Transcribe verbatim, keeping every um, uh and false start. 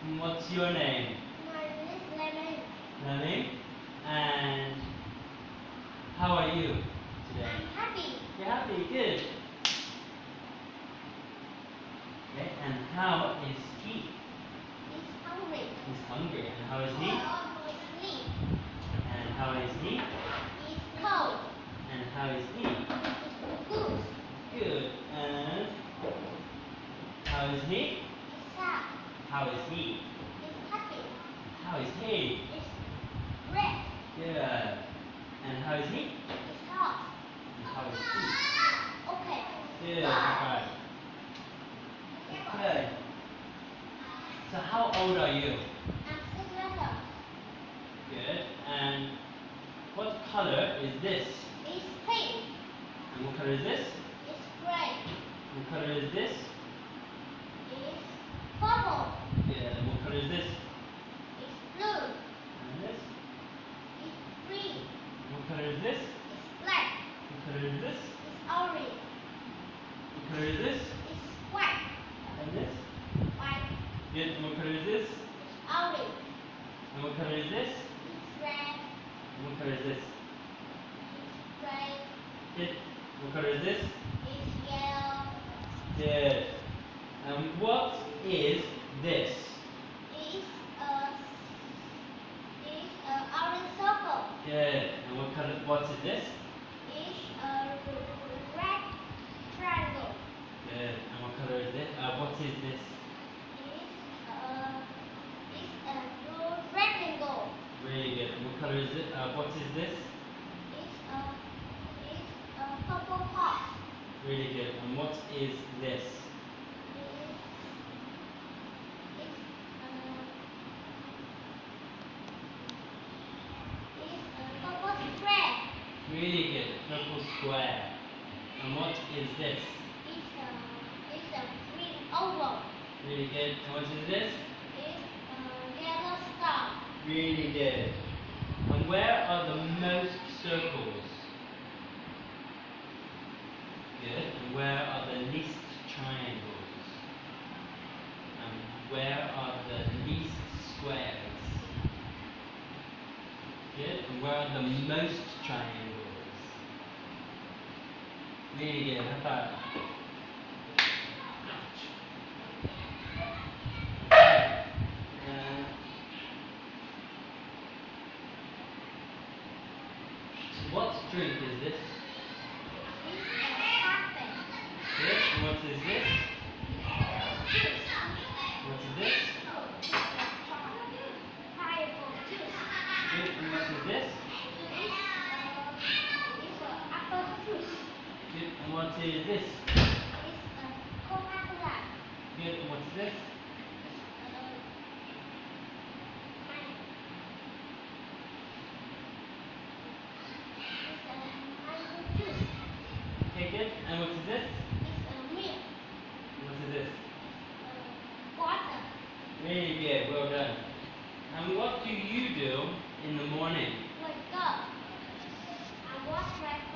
What's your name? My name is Lemon. Lemon. And how are you today? I'm happy. You're happy, good. Okay, and how is he? He's hungry. He's hungry. And how is he? He's asleep. And how is he? He's cold. And how is he? He's good. Good. And how is he? He's sad. How is he? He's happy. How is he? He's red. Good. And how is he? He's hot. And how is he? Okay. Good. Right. Okay. So how old are you? I'm six years old. Good. And what color is this? It's pink. And what color is this? It's gray. What color is this? It's purple. Good. And what color is this? It's blue. And this? It's green. And what color is this? It's black. What color is this? It's orange. What color is this? It's white. And this? White. Good. And what color is this? It's orange. And what color is this? It's red. And what color is this? It's gray. Good. What color is this? It's yellow. Good. And what is this? It's a it's a orange circle. Good. And what color? What is this? It's a red triangle. Good. And what color is this? Uh, what is this? It's a it's a blue rectangle. Really good. And what color is it? Uh, what is this? It's a it's a purple pot. Really good. And what is this? It's it's a it's a purple square. Really good. Purple square. And what is this? It's a it's a green oval. Really good. And what is this? It's a yellow star. Really good. And where are the most circles? Good. And where are the least triangles? And where are the least squares? Good. And where are the most triangles? Really good. High five. Uh, what drink is this? It's a coffee. Good. And what is this? What is this? It's a pineapple juice. Good. And what is this? It's a it's a apple juice. Good. And what is this? It's a Coca-Cola. Good. And what is this? Okay, good. And what is this? What is this? Really good. Well done. And what do you do in the morning? Wake up. I wash my